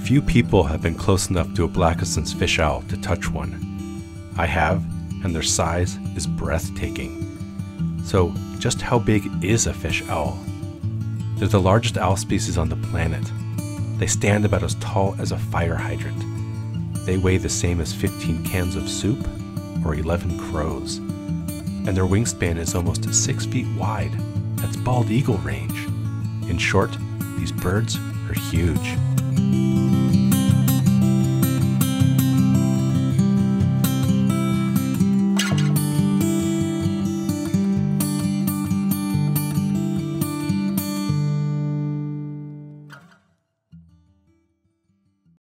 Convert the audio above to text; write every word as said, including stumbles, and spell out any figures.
Few people have been close enough to a Blakiston's fish owl to touch one. I have, and their size is breathtaking. So, just how big is a fish owl? They're the largest owl species on the planet. They stand about as tall as a fire hydrant. They weigh the same as fifteen cans of soup or eleven crows. And their wingspan is almost six feet wide. That's bald eagle range. In short, these birds are huge.